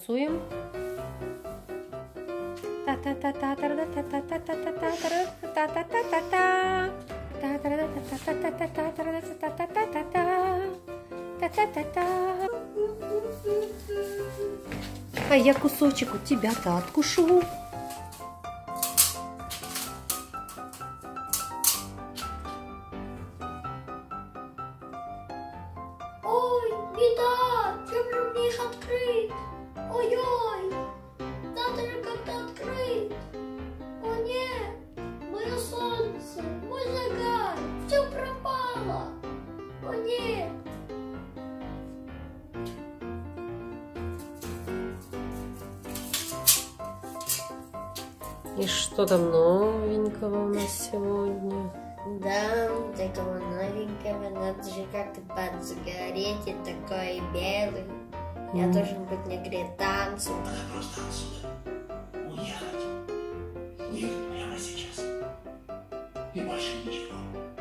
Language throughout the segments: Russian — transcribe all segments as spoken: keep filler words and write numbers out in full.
танцуем. А я кусочек у тебя-то откушу. Ой, беда! Чем же мне их открыть? Ой-ой! Надо же как-то открыть! О нет! Мое солнце! Мой загар! Все пропало! О нет! И что там новенького у нас сегодня? Да, такого новенького, надо же как-то подсгореть, и такой белый. Я Mm. должен быть на гританцу. Надо просто отсюда уехать. Уехать прямо сейчас. И больше ничего.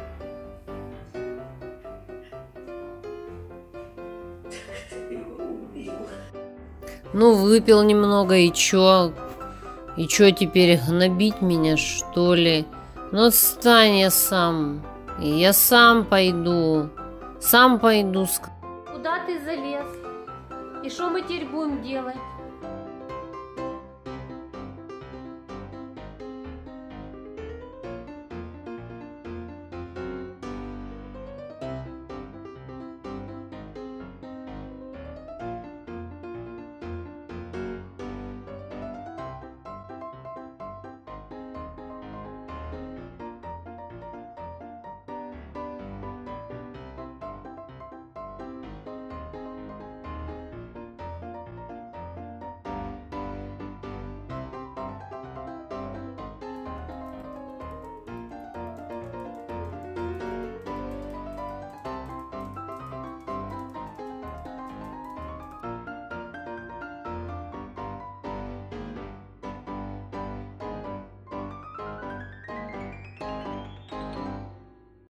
Ты его убил. Ну, выпил немного, и чё? И чё теперь, гнобить меня, что ли? Ну, отстань, я сам. Я сам пойду. Сам пойду. Куда ты залез? И что мы теперь будем делать?